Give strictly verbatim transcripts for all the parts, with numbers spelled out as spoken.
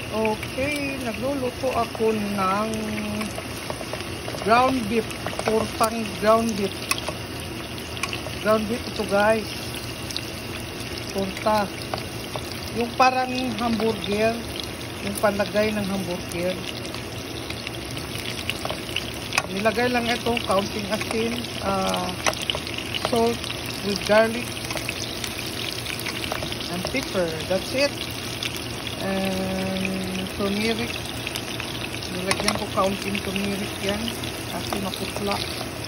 Okay, nagluluto ako ng ground beef, tortang ground beef. Ground beef ito guys. Torta. Yung parang hamburger, yung panlagay ng hamburger. Nilagay lang ito, kaunting asin, uh, salt with garlic and pepper. That's it. And turmeric. Nilagyan ko kaunting turmeric yan kasi maputla.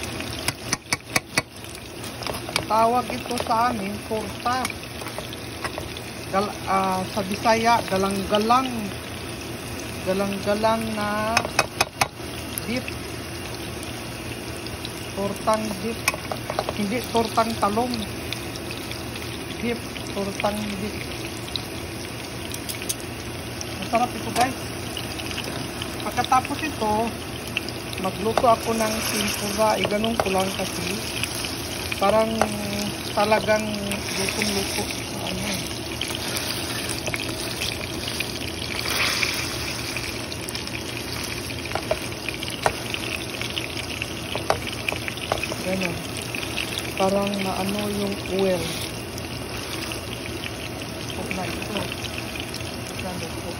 Tawag ito sa amin torta. Gal uh, sa Bisaya galang-galang. Galang-galang na beef. Tortang beef. Hindi tortang talong. Beef, tortang beef. Masarap ito guys. Pagkatapos ito, magluto ako ng tempura. Iganong ko lang kasi parang talagang lutong-luto. Ano. Ganun. Parang maano yung oil. Huwag na ito. Ganun po.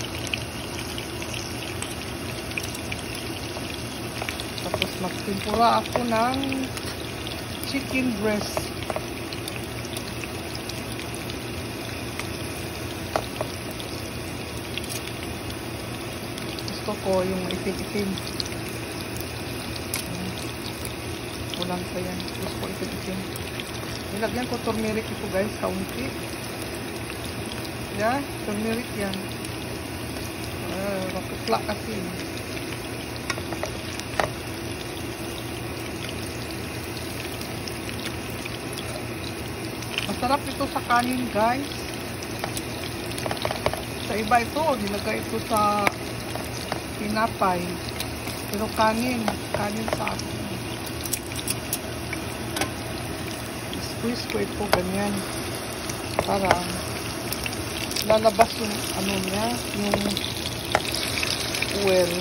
Tapos magtimpura ako ng chicken breast. Gusto ko yung itim-itim. Kulang pa yan. Gusto ko itim-itim. Nilagyan ko turmeric ito guys, kaunti. Yan, turmeric yan. Uh, maputla kasi. Masarap ito sa kanin guys. Sa iba ito, nilagay ito sa tinapay. Pero kanin, kanin sa akin. Squeeze ko ito ganyan. Para lalabas yung ano niya, yung oil.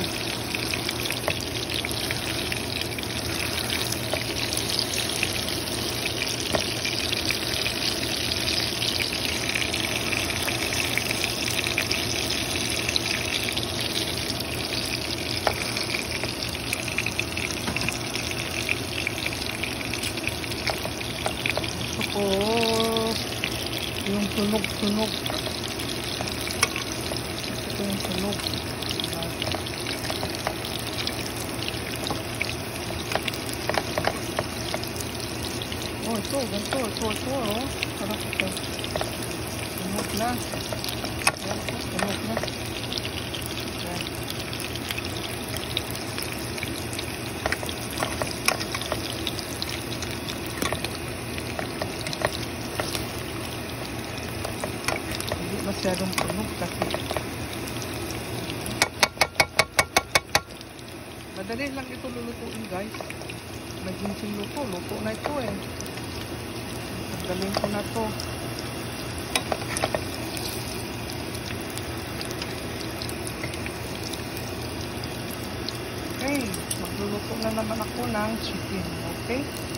Oh, yung sunog-sunog. Ito yung sunog. Oh, ito, ganito, ito, ito, oh. Sarap ito. Sunog na. Yan, sunog na. Yan. Masyadong tunog kasi madali lang ito lulutuin guys. May ginseng luto, luto na ito eh. Tanggalin ko na to. Okay, magluluto na naman ako ng chicken. Okay.